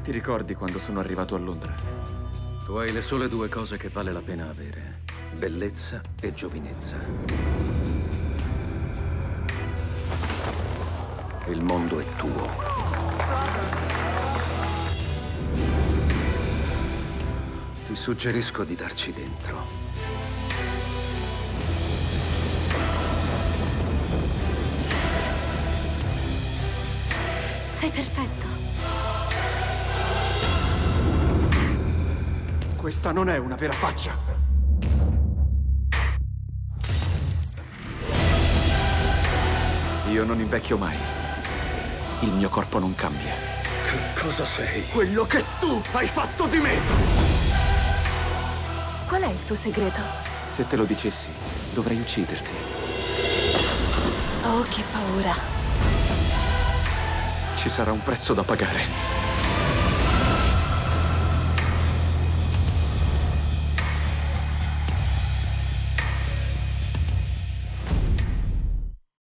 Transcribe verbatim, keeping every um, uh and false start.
Ti ricordi quando sono arrivato a Londra? Tu hai le sole due cose che vale la pena avere: bellezza e giovinezza. Il mondo è tuo. Ti suggerisco di darci dentro. Sei perfetto. Questa non è una vera faccia. Io non invecchio mai. Il mio corpo non cambia. Che cosa sei? Quello che tu hai fatto di me! Qual è il tuo segreto? Se te lo dicessi, dovrei ucciderti. Oh, che paura. Ci sarà un prezzo da pagare.